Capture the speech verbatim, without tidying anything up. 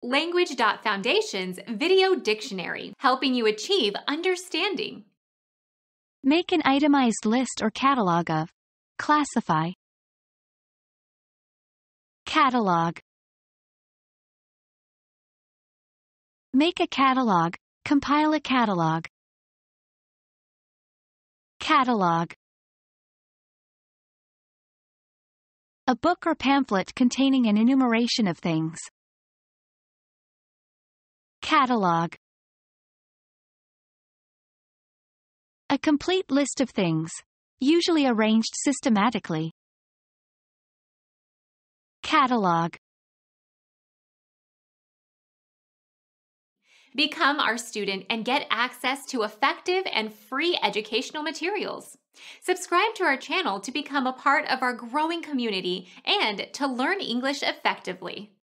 Language.Foundation's Video Dictionary, helping you achieve understanding. Make an itemized list or catalog of. Classify. Catalog. Make a catalog. Compile a catalog. Catalog. A book or pamphlet containing an enumeration of things. Catalog. A complete list of things, usually arranged systematically. Catalog. Become our student and get access to effective and free educational materials. Subscribe to our channel to become a part of our growing community and to learn English effectively.